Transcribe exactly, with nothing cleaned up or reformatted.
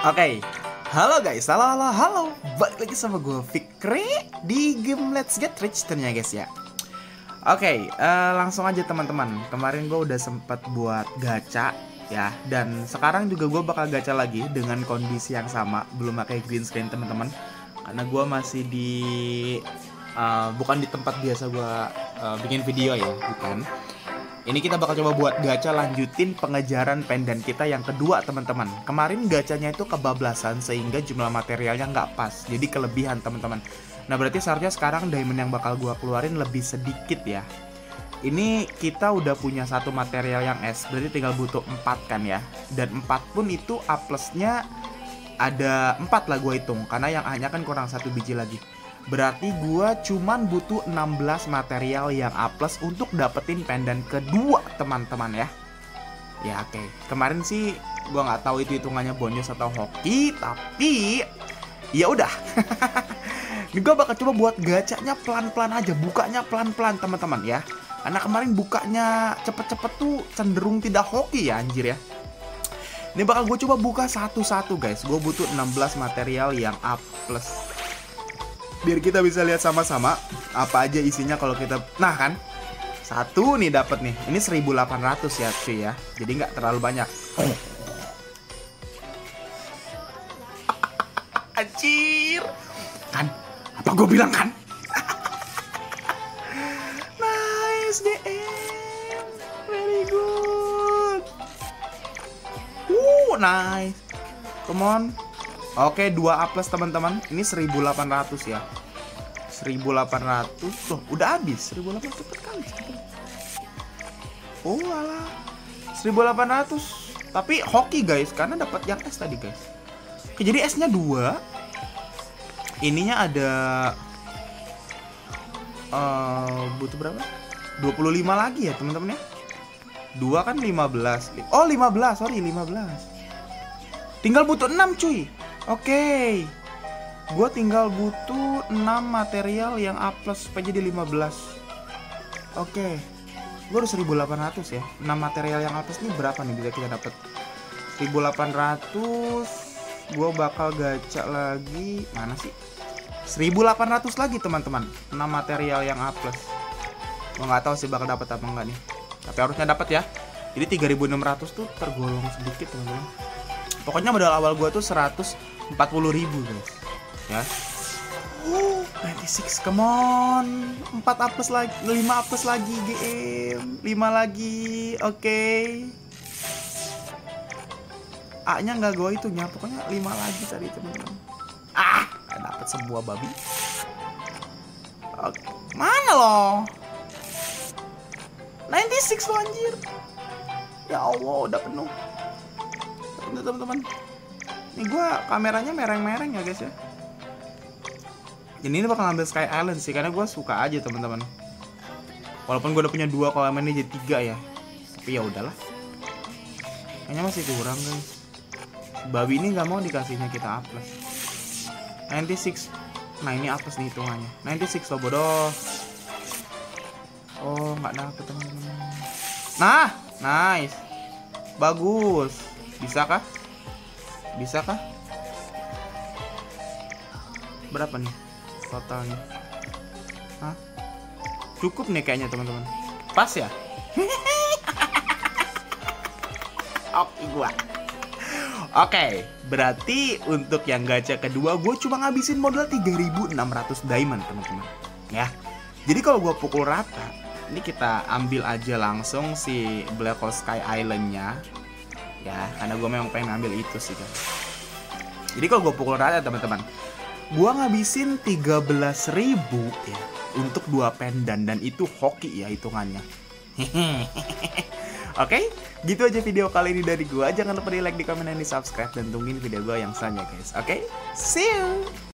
Oke, halo guys, halo halo halo, balik lagi sama gue Fikri di game Let's Get Rich ternyata guys ya. Oke, uh, langsung aja teman-teman. Kemarin gue udah sempat buat gacha ya, dan sekarang juga gue bakal gacha lagi dengan kondisi yang sama, belum pakai green screen teman-teman, karena gue masih di uh, bukan di tempat biasa gue uh, bikin video ya, bukan. Ini kita bakal coba buat gacha lanjutin pengejaran pendan kita yang kedua teman-teman. Kemarin gachanya itu kebablasan sehingga jumlah materialnya nggak pas, jadi kelebihan teman-teman. Nah berarti seharusnya sekarang diamond yang bakal gua keluarin lebih sedikit ya. Ini kita udah punya satu material yang S, berarti tinggal butuh empat kan ya. Dan empat pun itu A plusnya ada empat lah gua hitung, karena yang A nya kan kurang satu biji lagi. Berarti gua cuman butuh enam belas material yang A plus untuk dapetin pendan kedua teman-teman ya. Ya oke, okay. Kemarin sih gua nggak tahu itu hitungannya bonus atau hoki, tapi ya udah. Ini gua bakal coba buat gacanya pelan-pelan aja, bukanya pelan-pelan teman-teman ya. Karena kemarin bukanya cepet-cepet tuh cenderung tidak hoki ya anjir ya. Ini bakal gue coba buka satu-satu guys. Gue butuh enam belas material yang A plus. Biar kita bisa lihat sama-sama apa aja isinya kalau kita... Nah kan, satu nih dapat nih. Ini seribu delapan ratus ya cuy ya. Jadi nggak terlalu banyak. Anjir. Kan, apa gue bilang kan? Nice D M. Very good. Uh, nice. Come on. Oke, dua A plus teman-teman. Ini seribu delapan ratus ya. seribu delapan ratus. Tuh, udah habis. seribu delapan ratus cepet kali. Cepet. Oh, alah. seribu delapan ratus. Tapi hoki guys, karena dapat yang S tadi guys. Oke, jadi S-nya dua. Ininya ada uh, butuh berapa? dua puluh lima lagi ya, teman-teman ya. dua kan lima belas. Oh, lima belas. Sorry, lima belas. Tinggal butuh enam cuy. Oke, okay. Gue tinggal butuh enam material yang A plus supaya jadi lima belas. Oke, okay. Gue udah seribu delapan ratus ya. enam material yang A plus ini berapa nih bisa kita dapat? seribu delapan ratus. Gue bakal gacha lagi. Mana sih? seribu delapan ratus lagi teman-teman. enam material yang A plus. Gue nggak tahu sih bakal dapat apa enggak nih. Tapi harusnya dapat ya. Jadi tiga ribu enam ratus tuh tergolong sedikit teman-teman. Pokoknya modal awal gue tuh seratus empat puluh ribu guys. Ya. Uh, sembilan puluh enam, come on. empat A plus lagi, lima A plus lagi G M. lima lagi. Oke. Okay. A-nya nggak gue hitungnya, pokoknya lima lagi tadi teman-teman. Ah, dapat semua babi. Oke. Mana loh? sembilan puluh enam lo anjir. Ya Allah, udah penuh. Teman-teman, ini gue kameranya mereng-mereng ya guys ya. Ini, ini bakal ambil Sky Island sih, karena gue suka aja teman-teman. Walaupun gue udah punya dua, kalau ini jadi tiga ya. Tapi ya udahlah. Kayaknya masih kurang guys. Babi ini nggak mau dikasihnya kita A plus. sembilan puluh enam. Nah ini A plus nih hitungannya. sembilan puluh enam lo bodoh. Oh nggak dapet teman-teman. Nah, nice, bagus. Bisa kah? Bisa kah? Berapa nih totalnya? Hah? Cukup nih kayaknya teman-teman. Pas ya? Oke gua. Oke, berarti untuk yang gacha kedua gue cuma ngabisin modal tiga ribu enam ratus diamond teman-teman. Ya. Jadi kalau gue pukul rata, ini kita ambil aja langsung si Black Hole Sky Island-nya. Ya, karena gue memang pengen ngambil itu sih kan. Jadi kalau gue pukul rata teman-teman, gue ngabisin tiga belas ribu ya untuk dua pendan, dan itu hoki ya hitungannya. Oke, gitu aja video kali ini dari gue. Jangan lupa di like, di komen, dan di subscribe, dan tungguin video gue yang selanjutnya guys. Oke, see you.